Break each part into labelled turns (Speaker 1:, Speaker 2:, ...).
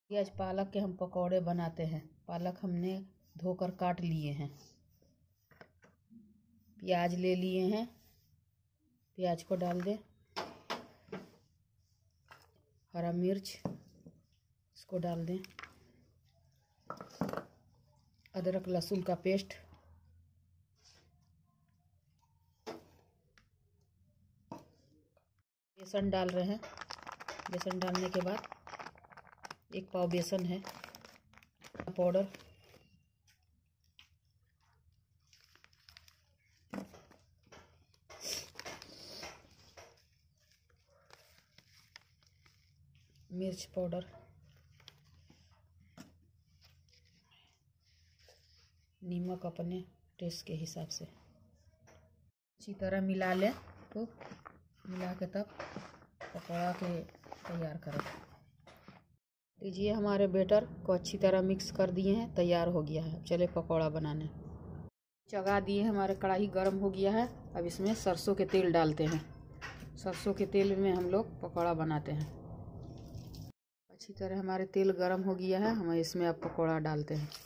Speaker 1: ये आज पालक के हम पकौड़े बनाते हैं। पालक हमने धोकर काट लिए हैं। प्याज ले लिए हैं, प्याज को डाल दें। हरा मिर्च इसको डाल दें। अदरक लहसुन का पेस्ट, बेसन डाल रहे हैं। बेसन डालने के बाद 1 पाव बेसन है, पाउडर, मिर्च पाउडर, नमक अपने टेस्ट के हिसाब से। अच्छी तरह मिला लें, तो मिला के तब पकौड़ा के तैयार करें। लीजिए, हमारे बैटर को अच्छी तरह मिक्स कर दिए हैं, तैयार हो गया है। चले पकौड़ा बनाने। चढ़ा दिए, हमारे कढ़ाई गर्म हो गया है। अब इसमें सरसों के तेल डालते हैं। सरसों के तेल में हम लोग पकौड़ा बनाते हैं। अच्छी तरह हमारे तेल गर्म हो गया है, हम इसमें अब पकौड़ा डालते हैं।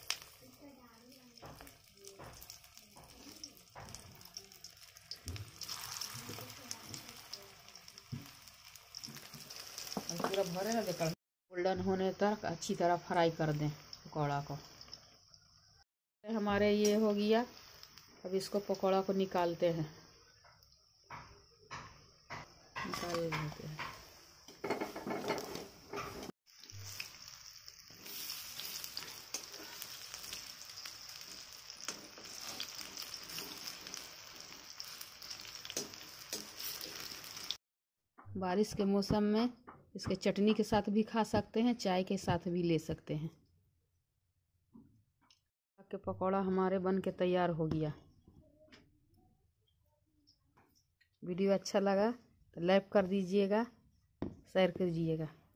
Speaker 1: पूरा भरे ना देकर गोल्डन होने तक अच्छी तरह फ्राई कर दें पकौड़ा को। हमारे ये हो गया। अब इसको पकौड़ा को निकालते हैं। निकाल लेते हैं। बारिश के मौसम में इसके चटनी के साथ भी खा सकते हैं, चाय के साथ भी ले सकते हैं। के पकौड़ा हमारे बन के तैयार हो गया। वीडियो अच्छा लगा तो लाइक कर दीजिएगा, शेयर कीजिएगा।